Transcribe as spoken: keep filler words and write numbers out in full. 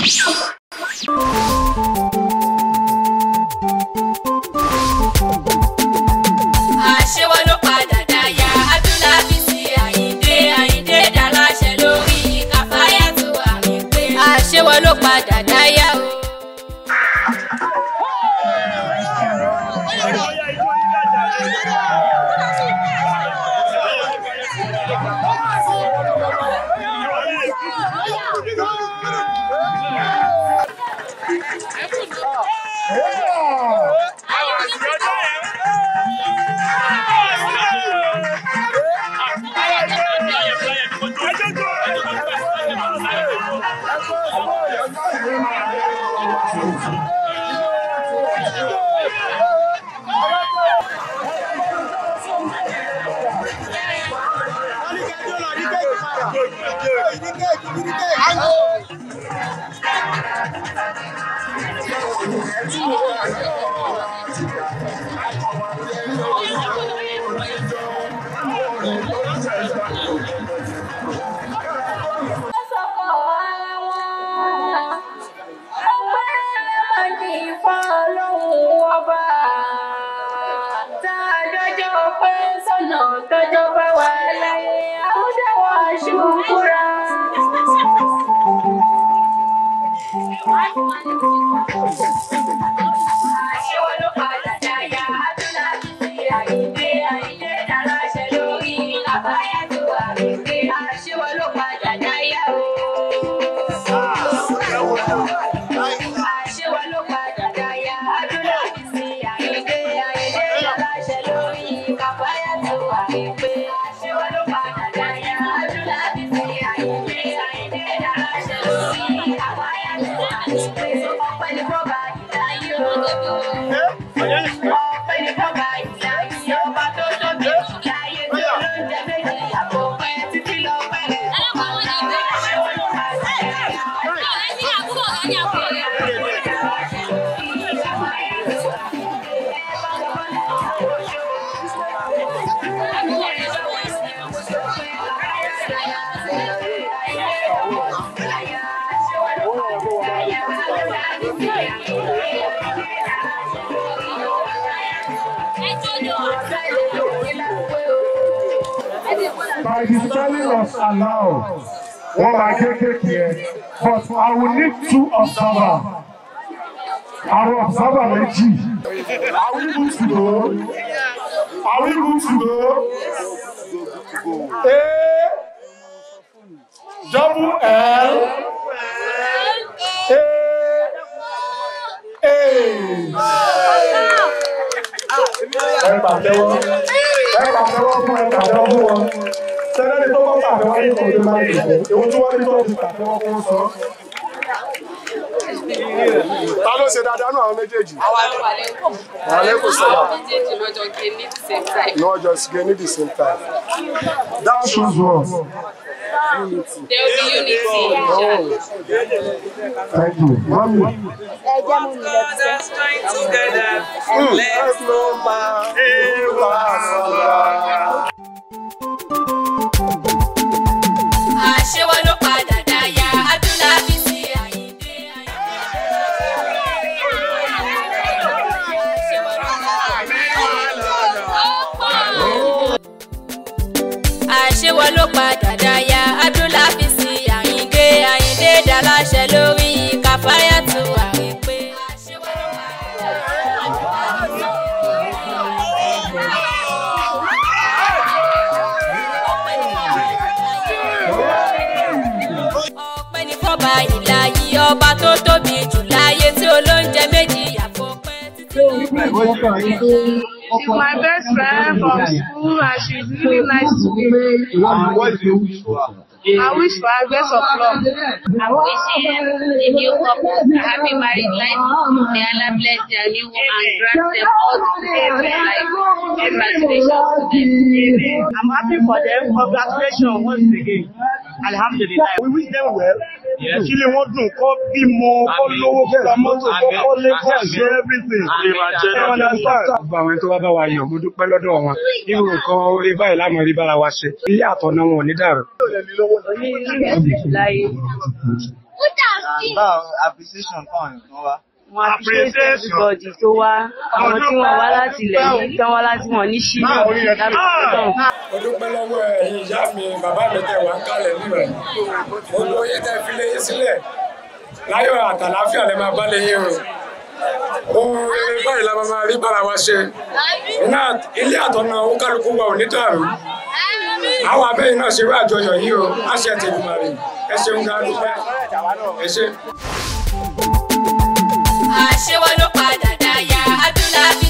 By the spelling of allow, one I can take here, but I will need two observers. I will observe a Meji. Are we good to go? Are we good to go? A double L A A. Ẹ pàtẹ́wọ́, ẹ pàtẹ́wọ́ fún ẹ pàtẹ́wọ́ fún wọn. Sẹ́lẹ̀ ní tó kọ́ pàtẹ́wọ́ yìí kò tó máa ń dìbò. Èwo tí wọ́n ní tó fi pàtẹ́wọ́ fún sọ. Ta ló ṣe dáadáa nù àwọn méjèèjì? Àwọn àlékún. Àwọn àlékún sọ̀rọ̀. Àwọn méjèèjì lọ́jọ́ gé ní the same time. Lọ́jọ́ gé ní the same time. That shows what? Unity. There will be unity. Oh. Thank you. Mommy. Let's join together. Let's go back. Àṣewọ́ ló padà dáyà Abdulafeez Àyìndé. Àṣewọ́ ló padà dáyà Abdulafeez Àyìndé. Àyìndé dáláṣẹ lórí Khafayah Abdulafeez. Ọpẹ́ ní fọ́ba ìlàyé ọba tó tóbi jù láyé tí olóúnjẹ méjì àfọpẹ́ títí. She's my best friend from school and she's really nice to me. What do you wish for her? I wish for her best of luck. I wish him a new couple, a happy married life. May Allah bless their new home and grant them all the days of life. Congratulations to them. I'm happy for them. Congratulations once again. Alhamdulillah. We wish them well. Yes. Kí lè wọ́n dùn kọ́ bímọ kọ́ lówó kọ́ ra mọ́tò kọ́ kọ́ lé kọ́ ṣe everything. Gbogbo àwọn tó wá bá wa yàn mo dúpẹ́ lọ́dọ̀ wọn. Irú nǹkan orí báyìí lámọ̀ rí bára wa ṣe. Bí àtọ̀nà wọn ò ní dàrú. About appreciation kan wa. Mo appreciate everybody tó wá. Àwọn tí wọ́n wá láti ilẹ̀ yìí, tán wá láti wọn ní Ṣínà. Mo dúpẹ́ lọ́wọ́ ẹ̀yin ìyá mi, bàbá mi tẹ́ wá kálẹ̀ níbẹ̀. Mo lo yín tẹ́ fi lé yín sílẹ̀. Láyọ̀ àtàláfíà lẹ máa bá lé yín o. Ohun rere báyìí la máa rí bára wa ṣe. Iná ilé àtọ̀nà ó kálukú wa ò ní dàrú. Àwọn abẹ́yìn náà ṣe wá àjọyọ̀ yìí o. Má ṣe tèmi máa rí. Ẹ ṣeun ká dúpẹ́. Ẹ ṣe. Àṣewọ́ ló padà dáyà Abdulafeez.